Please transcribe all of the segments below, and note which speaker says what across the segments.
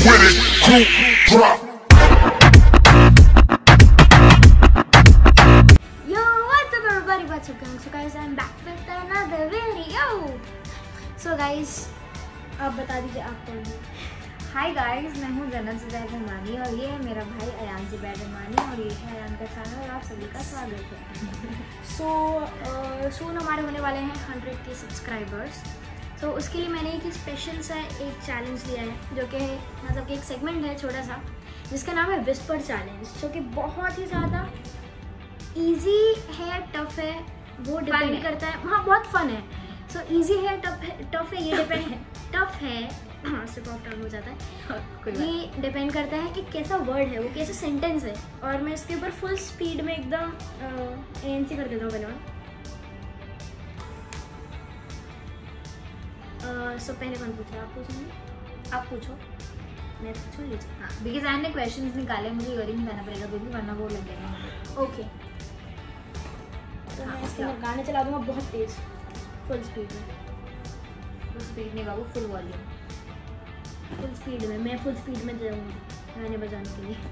Speaker 1: with it, group drop.
Speaker 2: Yo, what's up everybody? What's up gang? So guys, I'm back with another video. So guys, आप बता दीजिए आप कौन है?
Speaker 3: Hi guys, मैं हूँ जन्नत ज़ुबैर रहमानी और ये है मेरा भाई अयान ज़ुबैर रहमानी और ये है अयान का चैनल और आप सभी का स्वागत है।
Speaker 2: सून हमारे होने वाले हैं 100K सब्सक्राइबर्स। तो उसके लिए मैंने एक स्पेशल सा एक चैलेंज लिया है जो कि मतलब कि एक सेगमेंट है छोटा सा जिसका नाम है विस्पर चैलेंज, जो कि बहुत ही ज़्यादा इजी है, टफ है, वो डिपेंड करता है। हाँ, बहुत फन है। सो इजी है, टफ है, ये डिपेंड है, टफ है, हाँ सिर्फ ऑफ टर्न हो जाता है। ये डिपेंड करता है कि कैसा वर्ड है, वो कैसा सेंटेंस है। और मैं इसके ऊपर फुल स्पीड में एकदम ANC कर देता हूँ पहले। सो पहले कौन पूछ रहा है? आप पूछेंगे? आप पूछो, मैं पूछूँ? लीजिए।
Speaker 3: हाँ, बिकॉज अयान ने क्वेश्चंस निकाले, मुझे इयरिंग निकालना पड़ेगा क्योंकि वरना वो लग जाएगा।
Speaker 2: ओके, तो मैं इसके अंदर गाने चला दूँगा बहुत तेज, फुल स्पीड में।
Speaker 3: फुल स्पीड नहीं बाबू, फुल वॉल्यूम।
Speaker 2: फुल स्पीड में, मैं फुल स्पीड में जाऊँगी गाने बजाने के लिए।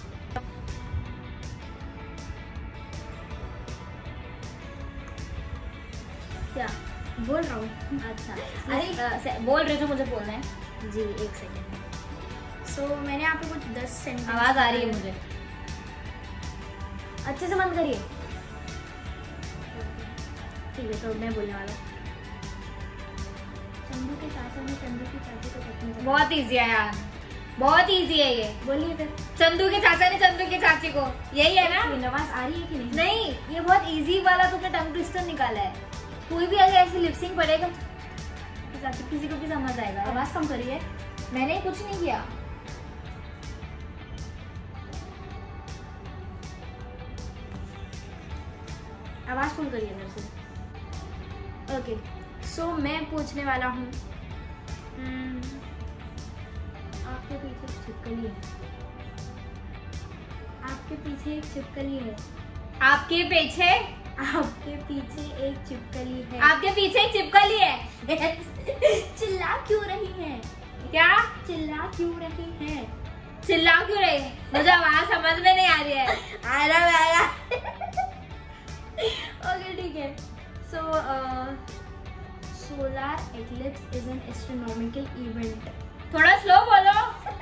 Speaker 2: क्या बोल रहा हूँ?
Speaker 3: अच्छा, अरे बोल रहे जो मुझे बोलना है।
Speaker 2: जी, एक सेकेंड। सो मैंने यहाँ पे कुछ 10 सेंटेंस।
Speaker 3: आवाज़ आ रही है मुझे।
Speaker 2: अच्छे से बंद करिए। ठीक है, तो मैं बोलने वाला। चंदू के चाचा ने चंदू की चाची को पत्नी बनाया।
Speaker 3: बहुत ईजी है यार, बहुत ईजी है ये।
Speaker 2: बोलिए फिर।
Speaker 3: चंदू के चाचा ने चंदू की चाची को, यही है ना?
Speaker 2: आवाज आ रही है कि नहीं?
Speaker 3: नहीं, ये बहुत इजी वाला तुमने टंग ट्विस्टर निकाला है। कोई भी अगर ऐसे लिपसिंग पड़ेगा तो किसी को भी समझ आएगा।
Speaker 2: आवाज कम करिए।
Speaker 3: मैंने कुछ नहीं किया।
Speaker 2: आवाज फुल करिए मेरे से। ओके, सो मैं पूछने वाला हूँ। आपके पीछे एक छिपकली है। आपके पीछे एक छिपकली है।
Speaker 3: आपके पीछे
Speaker 2: आपके पीछे एक छिपकली है।
Speaker 3: आपके पीछे एक छिपकली है।
Speaker 2: चिल्ला क्यों रही है?
Speaker 3: क्या
Speaker 2: चिल्ला क्यों रही है?
Speaker 3: चिल्ला क्यों रही है? मुझे आवाज समझ में नहीं आ रही है।
Speaker 2: आया। ओके, ठीक है। So solar eclipse is an astronomical event.
Speaker 3: थोड़ा स्लो बोलो।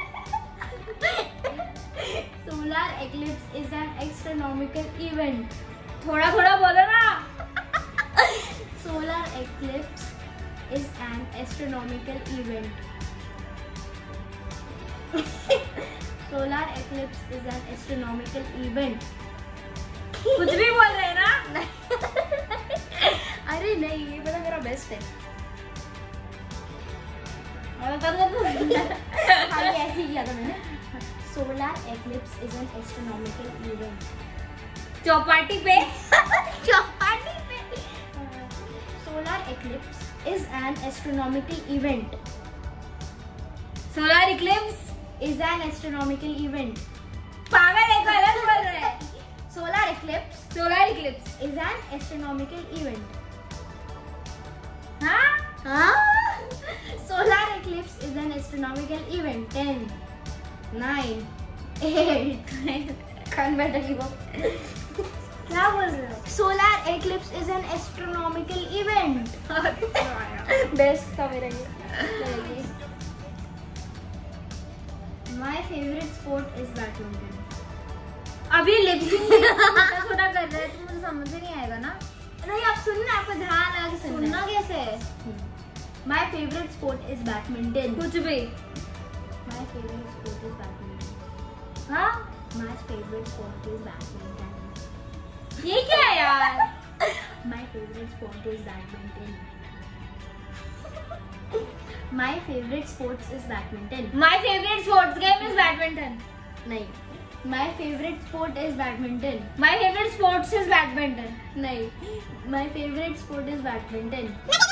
Speaker 2: Solar eclipse is an astronomical event.
Speaker 3: थोड़ा थोड़ा बोलो ना।
Speaker 2: Solar eclipse is an astronomical event. Solar eclipse is an astronomical event.
Speaker 3: कुछ भी बोल रहे हैं ना?
Speaker 2: अरे नहीं, ये पता मेरा बेस्ट है। हाँ, ये ऐसे ही किया था मैंने। Solar eclipse is an astronomical event.
Speaker 3: Chowpatty पे।
Speaker 2: चौपाटी पे। Solar eclipse is an astronomical event.
Speaker 3: Solar eclipse
Speaker 2: Is an astronomical event.
Speaker 3: पागल है, गलत बोल रहे हैं।
Speaker 2: Solar eclipse
Speaker 3: solar eclipse
Speaker 2: is an astronomical event.
Speaker 3: हाँ?
Speaker 2: Solar eclipse is an astronomical event. 10, 9, 8. कान बैठा की वो क्या बोल रहे हो? Solar eclipse is an astronomical event. Best था मेरा ये। My favorite sport is badminton.
Speaker 3: अभी लिपसिंग छोटा कर रहे हैं तो मुझे समझ ही नहीं आएगा ना।
Speaker 2: नहीं, आप सुनना, आपको ध्यान लगा के
Speaker 3: सुनना कैसे है?
Speaker 2: My favorite sport is badminton.
Speaker 3: कुछ भी।
Speaker 2: My favorite sport is badminton.
Speaker 3: हाँ?
Speaker 2: My favorite sport is badminton.
Speaker 3: ये क्या है यार?
Speaker 2: My favorite sport is badminton. My favorite sports is badminton.
Speaker 3: My favorite sports game is badminton.
Speaker 2: नहीं. My favorite sport is badminton.
Speaker 3: My favorite sports is badminton.
Speaker 2: नहीं. My favorite sport is badminton.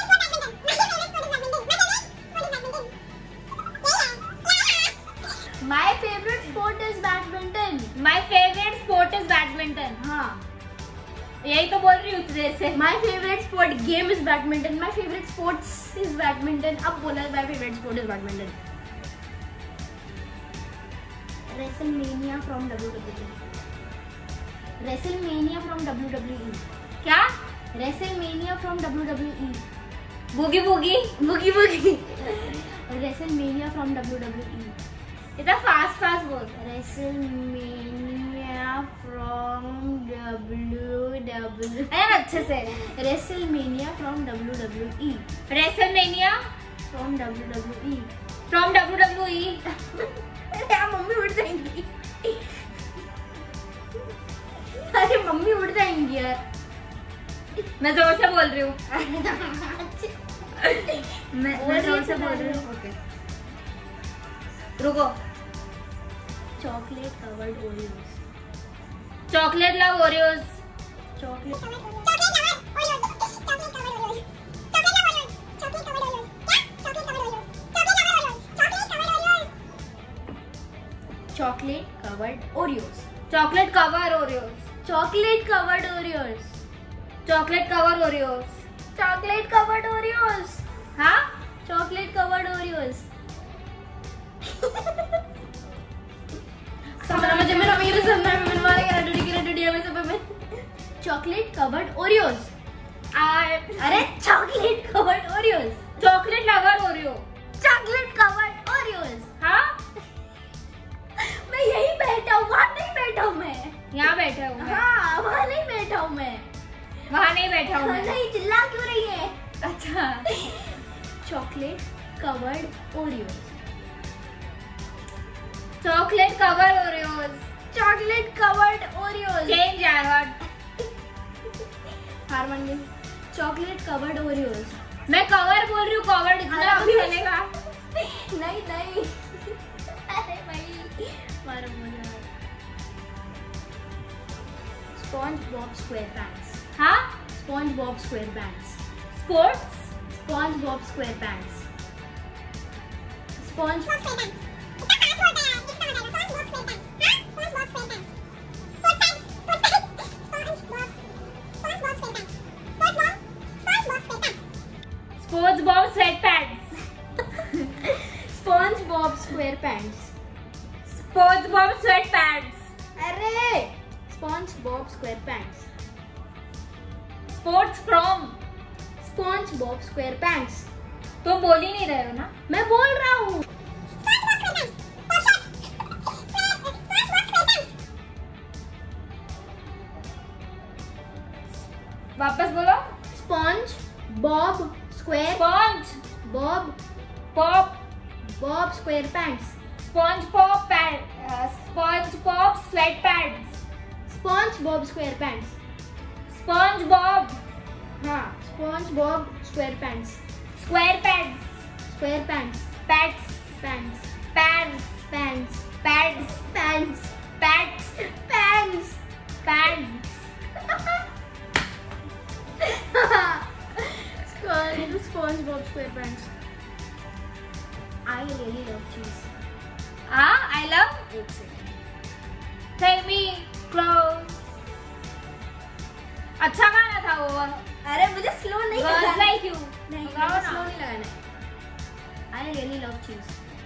Speaker 2: My favorite sport is badminton.
Speaker 3: My favorite sport is badminton.
Speaker 2: हाँ.
Speaker 3: यही तो बोल रही हूँ देर से।
Speaker 2: My favorite sport game is badminton. My favorite sports is badminton. अब बोला my favorite sport is badminton. WrestleMania from WWE. WrestleMania from WWE.
Speaker 3: क्या?
Speaker 2: WrestleMania from WWE.
Speaker 3: Boogie boogie
Speaker 2: WrestleMania from WWE.
Speaker 3: इतना फास्ट बोल।
Speaker 2: WrestleMania from WWE.
Speaker 3: अरे अच्छे से।
Speaker 2: WrestleMania from WWE.
Speaker 3: WrestleMania
Speaker 2: From WWE.
Speaker 3: from WWE।
Speaker 2: यार mummy उठ जाएंगी। अरे मम्मी उठ जाएंगी यार।
Speaker 3: मैं जोर से बोल रही हूँ। मैं जोर से बोल रही हूँ। ओके रुको।
Speaker 2: Chocolate covered Oreos.
Speaker 3: Chocolate love Oreos.
Speaker 2: Chocolate chocolate covered Oreos.
Speaker 3: Chocolate cover Oreos.
Speaker 2: Chocolate covered Oreos.
Speaker 3: Chocolate cover Oreos.
Speaker 2: Chocolate covered Oreos.
Speaker 3: हाँ
Speaker 2: chocolate covered Oreos. Chocolate covered Oreos. अरे chocolate covered Oreos.
Speaker 3: Chocolate lover Oreo.
Speaker 2: Chocolate covered Oreos.
Speaker 3: हाँ
Speaker 2: मैं यही बैठा हूँ, वहाँ नहीं बैठा हूँ मैं।
Speaker 3: यहाँ बैठा हूँ मैं।
Speaker 2: हाँ वहाँ नहीं बैठा हूँ मैं।
Speaker 3: वहाँ नहीं बैठा हूँ मैं।
Speaker 2: नहीं चिल्ला क्यों रही है?
Speaker 3: अच्छा
Speaker 2: chocolate covered Oreos.
Speaker 3: Chocolate cover Oreos.
Speaker 2: Chocolate covered Oreos.
Speaker 3: Change यार।
Speaker 2: हार मान गई। Chocolate covered Oreos.
Speaker 3: मैं कवर बोल रही हूँ, कवर इतना
Speaker 2: अभी
Speaker 3: चलेगा?
Speaker 2: नहीं नहीं। अरे भाई मारो मुझे। SpongeBob SquarePants.
Speaker 3: हाँ
Speaker 2: SpongeBob SquarePants.
Speaker 3: Sports.
Speaker 2: SpongeBob SquarePants. Sponge
Speaker 3: sports Bob sweat pants.
Speaker 2: SpongeBob SquarePants.
Speaker 3: Sports Bob sweat pants.
Speaker 2: अरे SpongeBob SquarePants.
Speaker 3: Sports from.
Speaker 2: SpongeBob SquarePants.
Speaker 3: तुम बोल ही नहीं रहे हो ना।
Speaker 2: मैं बोल रहा हूँ।
Speaker 3: वापस बोलो।
Speaker 2: SpongeBob square
Speaker 3: sponge
Speaker 2: Bob
Speaker 3: pop.
Speaker 2: Bob SquarePants.
Speaker 3: Sponge pop pant. Sponge pop sweat pants.
Speaker 2: SpongeBob SquarePants.
Speaker 3: SpongeBob
Speaker 2: हाँ SpongeBob SquarePants.
Speaker 3: SquarePants.
Speaker 2: SquarePants.
Speaker 3: Pats
Speaker 2: pants
Speaker 3: pants
Speaker 2: pants
Speaker 3: pads
Speaker 2: pants
Speaker 3: pats
Speaker 2: pants
Speaker 3: pads.
Speaker 2: SpongeBob SquarePants. I really love cheese.
Speaker 3: हाँ I love.
Speaker 2: एक second.
Speaker 3: Take me close. अच्छा गाना था वो।
Speaker 2: अरे मुझे slow नहीं
Speaker 3: Girls
Speaker 2: लगाना।
Speaker 3: like you।
Speaker 2: नहीं
Speaker 3: गाओ ना।
Speaker 2: स्लो नहीं लगाना है। I really love cheese.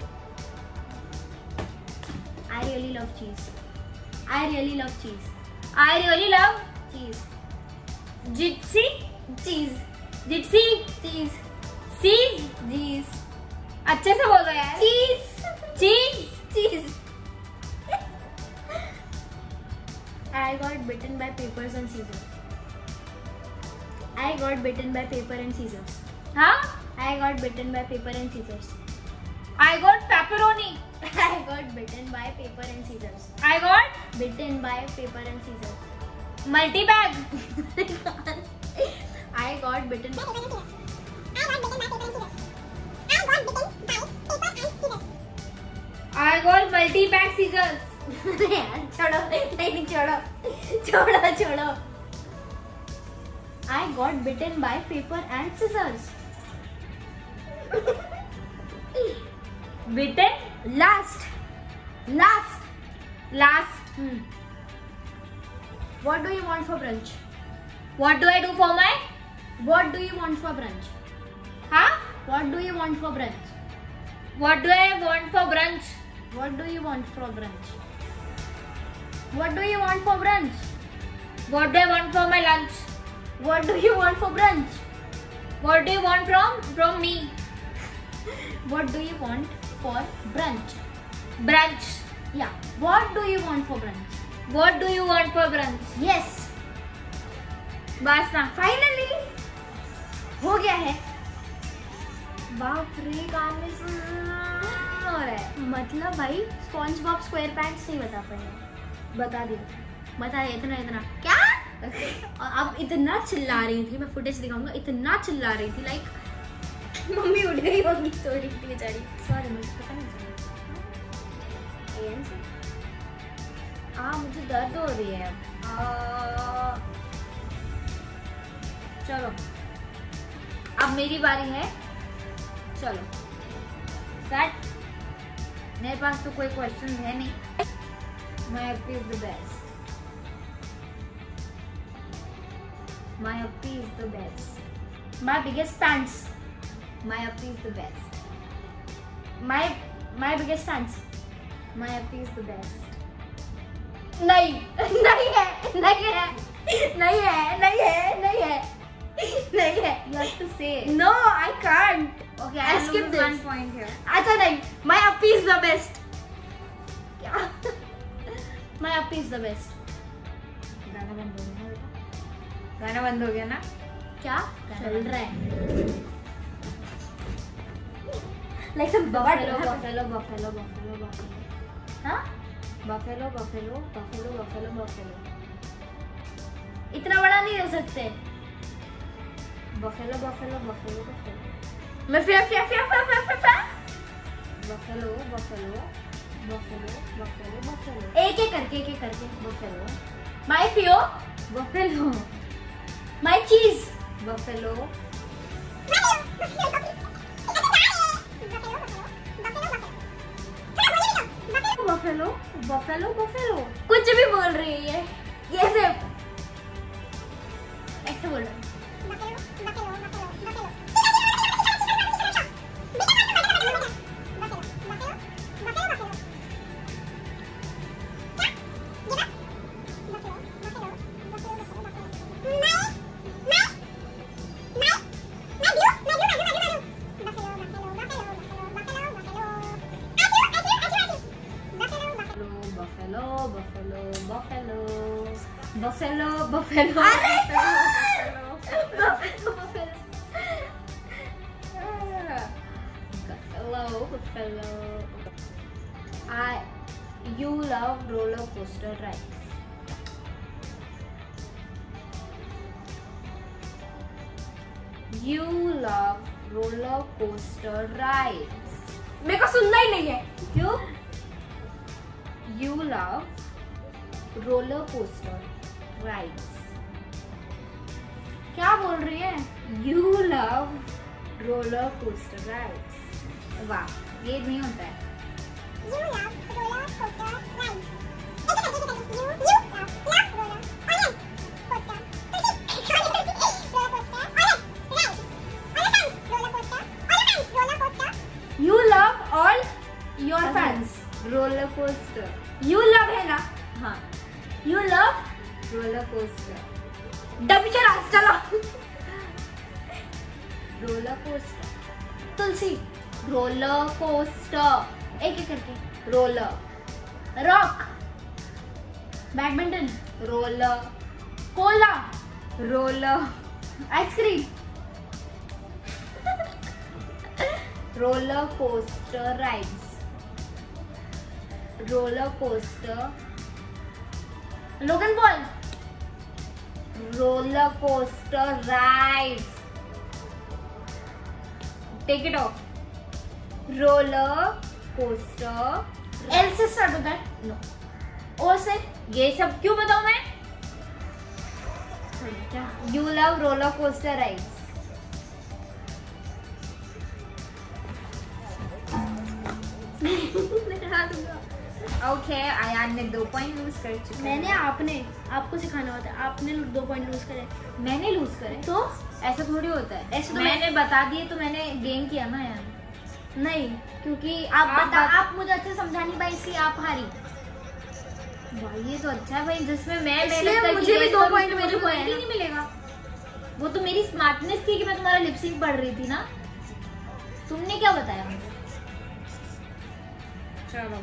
Speaker 2: I really love cheese. I really love cheese.
Speaker 3: I really love
Speaker 2: Cheese.
Speaker 3: Gypsy.
Speaker 2: Cheese.
Speaker 3: Gypsy.
Speaker 2: Cheese.
Speaker 3: Cheese.
Speaker 2: Cheese.
Speaker 3: अच्छे से बोलो यार।
Speaker 2: Cheese.
Speaker 3: चीज।
Speaker 2: Cheese. I got bitten by papers and scissors. I got bitten by paper and scissors.
Speaker 3: हाँ
Speaker 2: I got bitten by paper and scissors.
Speaker 3: I got pepperoni.
Speaker 2: I got bitten by paper and scissors.
Speaker 3: I got
Speaker 2: Bitten by paper and scissors.
Speaker 3: multi bag.
Speaker 2: I got bitten.
Speaker 3: I got multi bag scissors.
Speaker 2: यार छोड़ो नहीं छोड़ो छोड़ो छोड़ो. I got bitten by paper and scissors.
Speaker 3: Bitten.
Speaker 2: Last.
Speaker 3: Last.
Speaker 2: What do you want for brunch?
Speaker 3: What do I do for my?
Speaker 2: What do you want for brunch?
Speaker 3: Huh?
Speaker 2: What do you want for brunch?
Speaker 3: What do I want for brunch?
Speaker 2: What do you want for brunch? What do you want for brunch?
Speaker 3: What do I want for my lunch?
Speaker 2: What do you want for brunch?
Speaker 3: What do you want from me?
Speaker 2: What do you want for brunch?
Speaker 3: Brunch.
Speaker 2: Yeah. What do you want for brunch?
Speaker 3: What do you want for brunch?
Speaker 2: Yes.
Speaker 3: बस ना.
Speaker 2: Finally हो गया है. बाप रे कान में हो रहा है. मतलब भाई स्पॉन्ज बॉब स्क्वायर पैंट्स नहीं बता पाए. बता दिया. बता इतना क्या. और अब इतना चिल्ला रही थी, मैं फुटेज दिखाऊंगा. इतना चिल्ला रही थी लाइक मम्मी उठ गई होगी, सो रही थी बेचारी. सॉरी मुझे पता नहीं चला. मुझे दर्द हो रही है. चलो अब मेरी बारी है. चलो स्टार्ट.
Speaker 3: मेरे पास तो कोई क्वेश्चन है नहीं. My uppy is the best. My uppy is the best.
Speaker 2: My biggest pants.
Speaker 3: My uppy is the best.
Speaker 2: My biggest pants.
Speaker 3: My uppy is the best.
Speaker 2: नहीं नहीं है.
Speaker 3: You have to say.
Speaker 2: No, I can't.
Speaker 3: Okay,
Speaker 2: I
Speaker 3: I'll
Speaker 2: skip
Speaker 3: lose
Speaker 2: this.
Speaker 3: 1 point here.
Speaker 2: अच्छा नहीं. My uppy is the best. क्या? My uppy is the best.
Speaker 3: गाना बंद हो गया ना बेटा. गाना बंद हो गया ना.
Speaker 2: क्या
Speaker 3: गाना
Speaker 2: चल
Speaker 3: बंद.
Speaker 2: रहा है? Like some
Speaker 3: Buffalo.
Speaker 2: हाँ?
Speaker 3: Buffalo.
Speaker 2: इतना बड़ा नहीं हो सकते.
Speaker 3: Buffalo.
Speaker 2: मैं फिर
Speaker 3: Buffalo.
Speaker 2: एक एक करके
Speaker 3: Buffalo.
Speaker 2: My Fio,
Speaker 3: Buffalo.
Speaker 2: my cheese.
Speaker 3: Buffalo. Buffalo.
Speaker 2: कुछ भी बोल रही है ये. ऐसे बोल रही है.
Speaker 3: Buffalo.
Speaker 2: You love roller coaster rides. You love roller coaster rides. मेरे को सुनना ही नहीं है. क्यों? You love roller coaster rides. क्या बोल रही है? You love roller coaster rides.
Speaker 3: वाह, ये नहीं होता है.
Speaker 4: You love roller coaster rides.
Speaker 2: You love all your fans.
Speaker 3: Roller coaster.
Speaker 2: You love है ना?
Speaker 3: हाँ.
Speaker 2: You love
Speaker 3: Roller coaster.
Speaker 2: डबी चलो.
Speaker 3: Roller coaster.
Speaker 2: Tulsi. Roller coaster. एक करके.
Speaker 3: Roller.
Speaker 2: Rock. Badminton.
Speaker 3: Roller.
Speaker 2: Cola.
Speaker 3: Roller.
Speaker 2: Ice cream.
Speaker 3: Roller coaster rides. Roller coaster.
Speaker 2: लोगन ball.
Speaker 3: Roller coaster rides. Take it off. Roller coaster.
Speaker 2: L से start होता है.
Speaker 3: No.
Speaker 2: ओ से.
Speaker 3: ये सब क्यों बताऊं मैं?
Speaker 2: क्या?
Speaker 3: You love roller coaster rides. Okay, Ayaan ने 2 पॉइंट लूज कर चुका है.
Speaker 2: आपको सिखाना होता है. आपने 2 पॉइंट लूज करे.
Speaker 3: मैंने लूज करे
Speaker 2: तो
Speaker 3: ऐसा थोड़ी होता है.
Speaker 2: ऐसे तो
Speaker 3: मैंने बता दिए तो मैंने गेन किया ना यार.
Speaker 2: नहीं, क्योंकि आप मुझे अच्छे समझा नहीं पाए, इसलिए आप हारी।
Speaker 3: भाई ये तो अच्छा है भाई, जिसमें मैं
Speaker 2: इसलिए मुझे भी 2 पॉइंट
Speaker 3: मुझे पॉइंट ही नहीं मिलेगा। वो तो मेरी स्मार्टनेस थी कि मैं तुम्हारा लिपसिंग पढ़ रही थी ना, तुमने क्या बताया मुझे। चलो,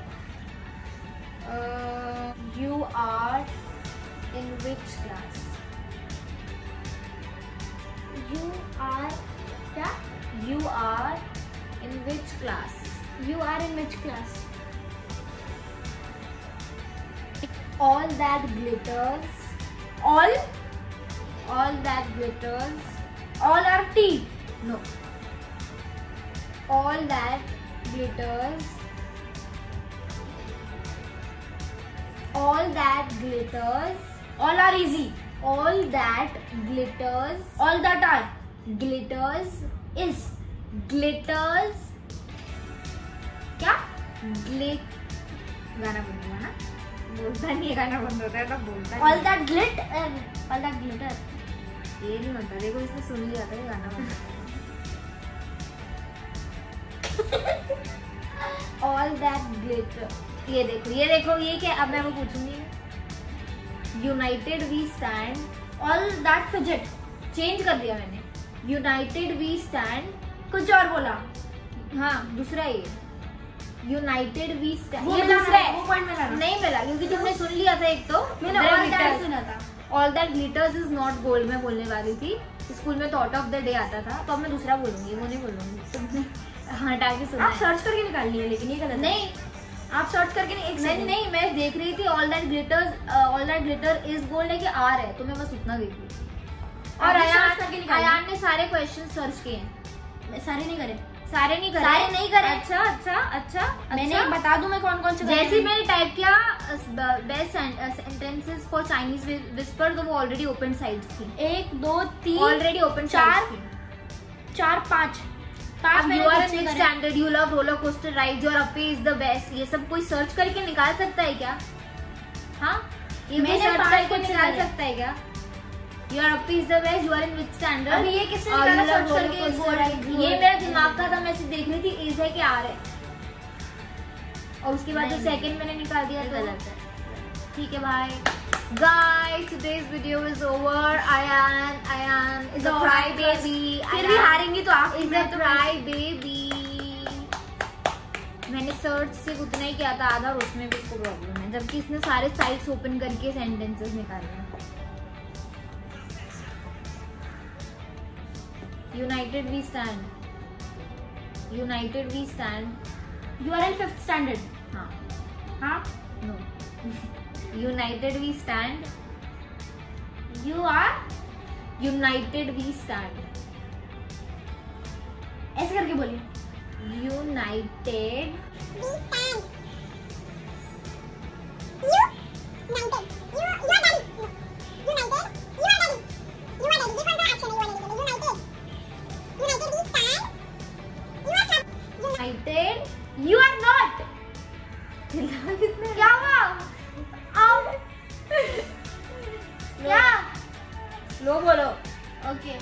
Speaker 3: you are in which class?
Speaker 2: You are क्या?
Speaker 3: You are in which class?
Speaker 2: You are in which class?
Speaker 3: All that glitters, all that glitters,
Speaker 2: All are T.
Speaker 3: no, all that glitters, all that glitters,
Speaker 2: All are easy.
Speaker 3: all that glitters,
Speaker 2: All that are.
Speaker 3: glitters,
Speaker 2: Is.
Speaker 3: glitters,
Speaker 2: क्या?
Speaker 3: गाना बोलूंगा ना, बोलता नहीं है, गाना बंद होता है तो बोलता
Speaker 2: All
Speaker 3: नहीं।
Speaker 2: that glit. All that glitter.
Speaker 3: ये नहीं होता, देखो इसने सुन लिया था, ये गाना बंद ऑल दैट ग्लिटर, ये देखो ये क्या, अब मैं वो पूछूंगी। United we stand,
Speaker 2: All that fidget.
Speaker 3: Change कर दिया मैंने, यूनाइटेड वी स्टैंड,
Speaker 2: कुछ और बोला।
Speaker 3: हाँ दूसरा ये, यूनाइटेड वी स्टैंड,
Speaker 2: वो
Speaker 3: ये
Speaker 2: मिला
Speaker 3: दूसरा
Speaker 2: ना,
Speaker 3: है,
Speaker 2: वो पॉइंट मिला ना।
Speaker 3: नहीं मिला क्योंकि तुमने सुन लिया था एक तो,
Speaker 2: मैंने all that सुना था।
Speaker 3: All that glitters is not gold मैं बोलने वाली थी, स्कूल में थॉट ऑफ द डे आता था, तो अब मैं दूसरा बोलूंगी, वो नहीं बोलूंगी, तुमने हटा के सुना
Speaker 2: आप
Speaker 3: है।
Speaker 2: सर्च करके निकाल लिए, लेकिन ये गलत है।
Speaker 3: नहीं
Speaker 2: आप सर्च करके नहीं, एक
Speaker 3: नहीं
Speaker 2: सेकंड।
Speaker 3: नहीं, मैं देख रही थी all that glitter is gold है कि आर है, तो मैं बस उतना देख रही थी। और
Speaker 2: आपने search करके निकाली?
Speaker 3: अयान ने सारे क्वेश्चन सर्च किए हैं,
Speaker 2: सारे नहीं करे।
Speaker 3: सारे नहीं करे,
Speaker 2: सारे नहीं करे।
Speaker 3: अच्छा
Speaker 2: मैंने बता दूं मैं कौन कौन से
Speaker 3: जैसे ही मैंने टाइप किया best sentences for Chinese whisper, तो वो ऑलरेडी ओपन साइट्स थी,
Speaker 2: 1 2 3
Speaker 3: ऑलरेडी ओपन
Speaker 2: 4
Speaker 3: थी।
Speaker 2: 4 5
Speaker 3: अब
Speaker 2: मैंने
Speaker 3: यू आर
Speaker 2: कुछ नहीं
Speaker 3: इन
Speaker 2: करे।
Speaker 3: Standard, you love roller coaster rides, your Appi is the best, ये सब कोई सर्च करके निकाल सकता है क्या? हाँ, ये कोई
Speaker 2: मैंने
Speaker 3: सर्च
Speaker 2: 5
Speaker 3: करके
Speaker 2: कुछ
Speaker 3: निकाल
Speaker 2: करे।
Speaker 3: सकता है क्या? Your Appi is the best, you are in which standard,
Speaker 2: अभी ये किसने निकाला सर्च करके?
Speaker 3: ये मेरा दिमाग का था, मैं सिर्फ देख रही थी इज है कि आर है, और उसके बाद जो
Speaker 2: नहीं,
Speaker 3: सेकंड मैंने निकाल दिया,
Speaker 2: ये
Speaker 3: तो
Speaker 2: गलत है।
Speaker 3: ठीक है भाई। Guys, today's video is over. Ayan is a cry baby.
Speaker 2: फिर भी हारेंगी तो आप।
Speaker 3: is a cry baby. मैंने सर्च सिर्फ उतना ही किया था आधा, और उसमें भी इसको प्रॉब्लम है, जबकि इसने सारे साइट्स ओपन करके सेंटेंसेस निकाले हैं। United we stand, united we stand,
Speaker 2: You are in 5th standard.
Speaker 3: हाँ,
Speaker 2: हाँ?
Speaker 3: No, united we stand,
Speaker 2: You are
Speaker 3: united we stand,
Speaker 2: ऐसे करके बोलिए।
Speaker 3: United
Speaker 4: We stand. United. You are daddy. United. You are daddy. You are daddy. This was the action. You are daddy. United. United we stand. You are some.
Speaker 3: United, you are not,
Speaker 2: क्या हुआ? आओ। क्या?
Speaker 3: लो बोलो,
Speaker 2: okay.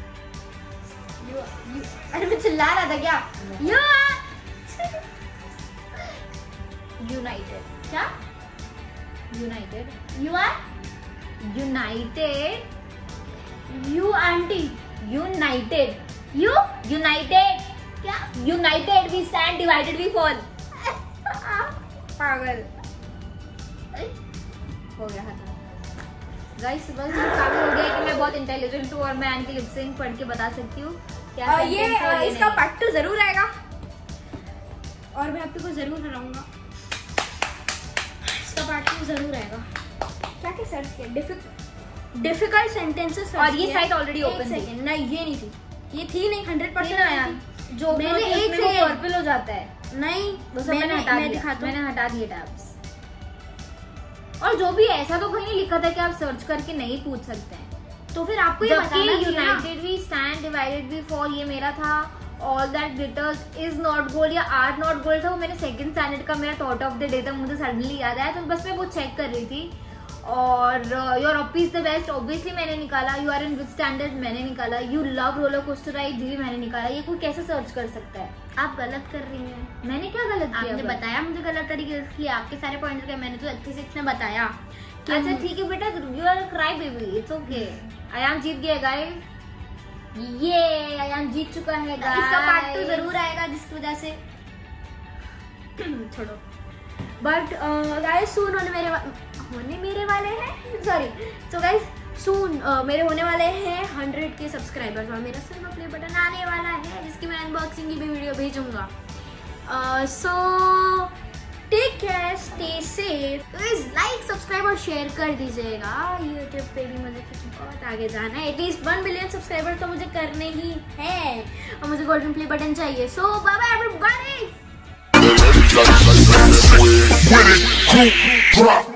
Speaker 2: अरे मैं चिल्ला रहा था क्या? You are
Speaker 3: यूनाइटेड,
Speaker 2: क्या?
Speaker 3: United,
Speaker 2: You are
Speaker 3: united,
Speaker 2: you auntie.
Speaker 3: United,
Speaker 2: You
Speaker 3: united,
Speaker 2: क्या?
Speaker 3: United we stand, divided we fall. पागल हो गया था गाइस, बस साबित हो गया कि मैं बहुत इंटेलिजेंट हूँ और मैं आन की लिपसिंग पढ़ के बता सकती हूँ क्या sentence है और ये
Speaker 2: इसका
Speaker 3: नहीं।
Speaker 2: पार्ट 2 जरूर आएगा और मैं आप को जरूर हराऊंगा। इसका पार्ट 2 जरूर आएगा। क्या क्या सर्च किया? Difficult sentences.
Speaker 3: और ये साइट already open थी।
Speaker 2: नहीं, ये नहीं थी, ये थी नहीं, 100% आया।
Speaker 3: जो
Speaker 2: मैंने
Speaker 3: मैंने
Speaker 2: एक
Speaker 3: एक
Speaker 2: से
Speaker 3: पर्पल हो जाता है,
Speaker 2: नहीं,
Speaker 3: वो सब मैंने हटा दिया, मैंने हटा दिए टैब्स। और जो भी ऐसा तो कहीं नहीं लिखा था कि आप सर्च करके नहीं पूछ सकते हैं,
Speaker 2: तो फिर आपको ये बताना चाहिए ना।
Speaker 3: United we stand, divided we fall, ये मेरा था। All that glitters is not gold या आर नॉट गोल्ड था, वो मैंने सेकंड स्टैंडर्ड का मेरा थॉट ऑफ द डे था, मुझे सडनली याद आया, तो बस मैं वो चेक कर रही थी। और your Appi is the best obviously मैंने निकाला, you are in which standard मैंने निकाला, you love roller coaster ride भी मैंने निकाला। ये कोई कैसे सर्च कर सकता है?
Speaker 2: आप गलत कर रही हैं।
Speaker 3: मैंने क्या गलत किया?
Speaker 2: आपने बताया मुझे गलत तरीके से, इसलिए आपके सारे पॉइंट्स के मैंने तो अच्छे से इतना बताया।
Speaker 3: अच्छा ठीक है बेटा, you are cry baby, it's okay. Ayaan जीत गया गाइस, ये अयान जीत चुका है गाइस।
Speaker 2: इसका पार्ट तो जरूर आएगा जिसकी वजह से छोड़ो। बट गाइस सून होने मेरे वाले हैं, सॉरी। सो गाइस सून मेरे होने वाले हैं 100 के सब्सक्राइबर्स और मेरा सिल्वर प्ले बटन आने वाला है जिसकी मैं अनबॉक्सिंग की भी वीडियो भेजूंगा। So take care, stay safe. Please like subscribe और शेयर कर दीजिएगा। यूट्यूब पे भी मुझे बहुत आगे जाना है, एटलीस्ट 1 मिलियन सब्सक्राइबर तो मुझे करने ही है और मुझे गोल्डन प्ले बटन चाहिए। So bye bye everybody.
Speaker 1: With it, drop.